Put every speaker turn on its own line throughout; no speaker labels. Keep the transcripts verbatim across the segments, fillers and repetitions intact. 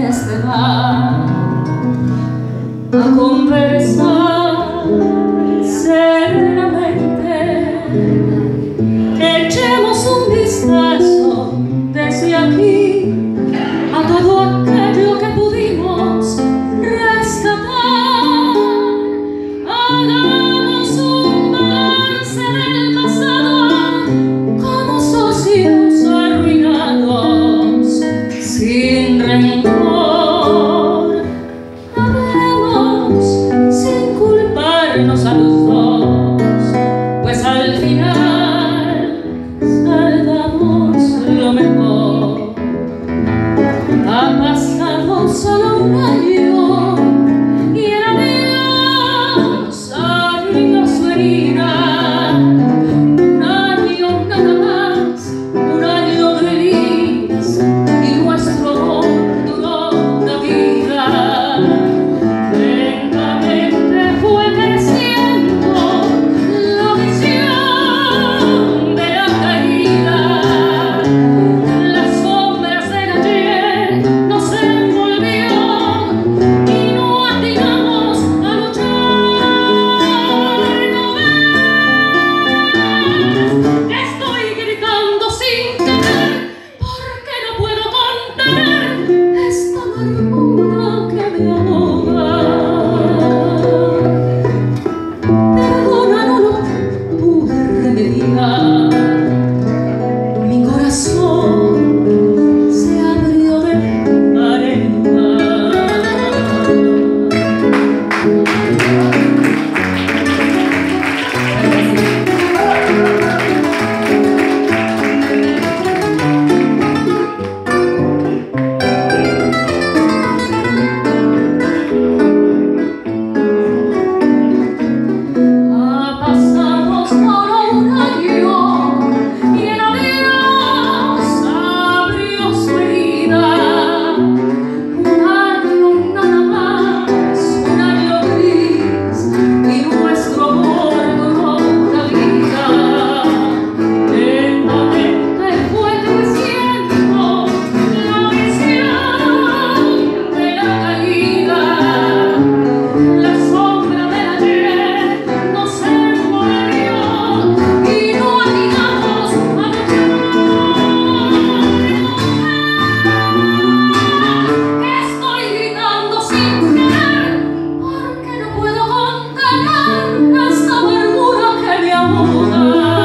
este bar a conversar serenamente. Echemos un vistazo desde aquí a todo aquello que pudimos rescatar. Hagamos un balance del pasado como socios arruinados, sin rencor. Hablemos sin culparnos a los dos, pues al final salvamos lo mejor. Ha pasado solo un año y el adiós abrió su herida. Un año nada más, un año feliz, y nuestro amor duró una vida. Lentamente fue creciendo la visión de la caída. Las sombras del ayer nos envolvió y no atinamos a luchar. ¿No ves? Estoy gritando sin querer porque no puedo contener esta amargura que me ahoga. Perdona, no lo pude remediar. Mi corazón se abrió de par en par. Ha pasado solo un año y el adiós abrió su herida. Un año nada más, un año gris, y nuestro amor duró una vida. Lentamente fue creciendo la visión de la caída. La sombra del ayer nos envolvió y no atinamos a luchar. Estoy gritando sin querer porque no puedo contener esta amargura que me ahoga.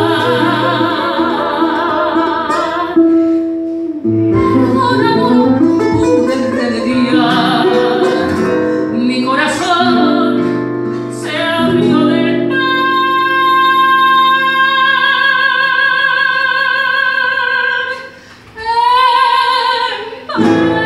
Perdona, no lo pude remediar. Mi corazón se abrió de par en par.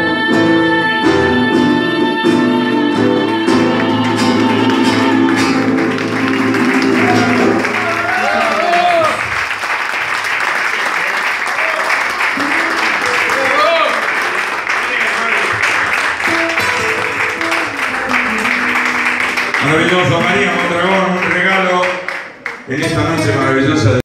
Maravilloso, María Mondragón, un regalo en esta noche maravillosa.